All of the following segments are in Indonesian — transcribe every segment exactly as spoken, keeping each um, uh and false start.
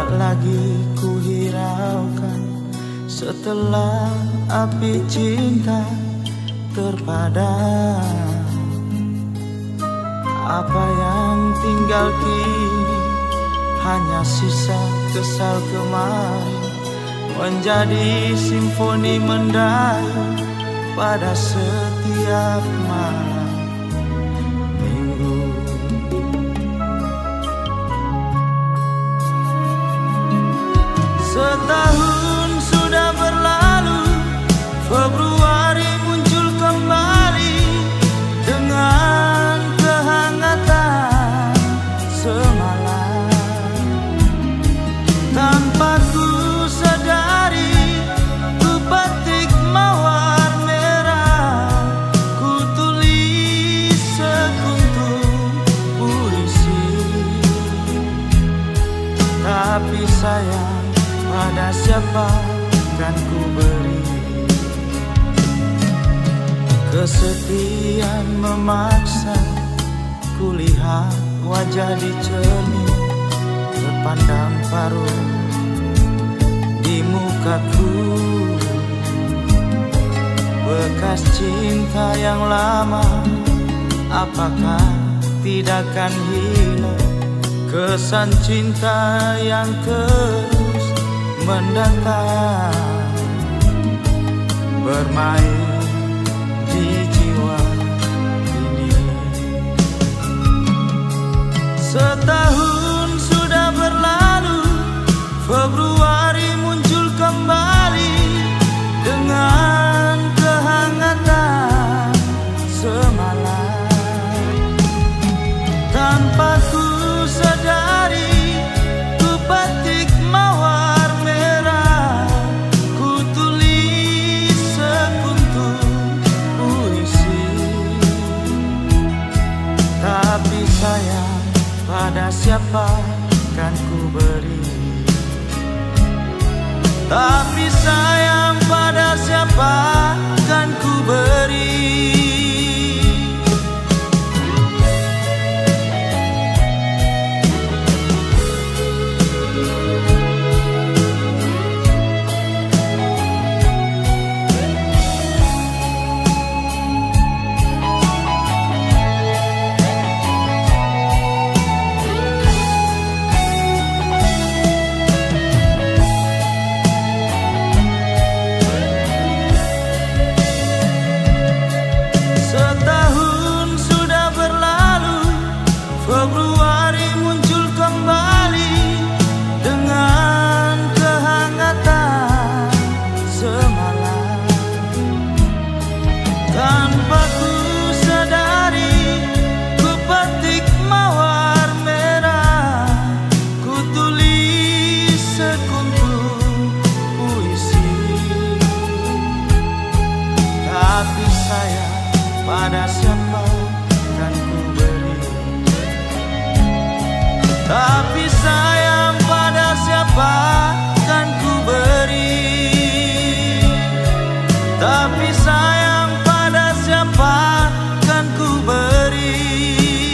lagi ku hiraukan setelah api cinta terpadam. Apa yang tinggal kini hanya sisa kesal kemarin, menjadi simfoni mendayu pada setiap malam minggu. Setahun sudah berlalu, Februari muncul kembali dengan kehangatan semalam. Tanpa ku sadari, ku petik mawar merah, ku tulis sekuntum puisi. Tapi sayang, pada siapa kan ku beri? Kesepian memaksa, ku lihat wajah di cermin, terpandang paruh di mukaku. Bekas cinta yang lama, apakah tidak akan hilang? Kesan cinta yang terus mendatang, bermain di jiwa ini. Setahun sudah berlalu, Februari muncul kembali dengan kehangatan semalam. Tanpa ku sadari, ku petik mawar merah, ku tulis sekuntum puisi. Tapi sayang, pada siapa kan ku beri? Tapi sayang, pada siapa kan ku beri? Februari muncul kembali dengan kehangatan semalam. Tanpa ku sadari, ku petik mawar merah, ku tulis sekuntum puisi. Tapi sayang, pada siapa kan ku beri? Tapi sayang, pada siapa kan ku beri? Tapi sayang, pada siapa kan ku beri?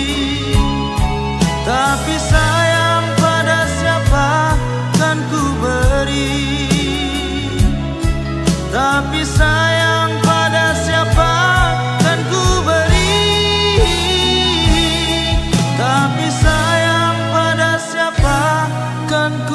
Tapi sayang, pada siapa kan ku beri? Tapi sayang, pada siapa kan ku beri? Tapi sayang, pada siapa kan ku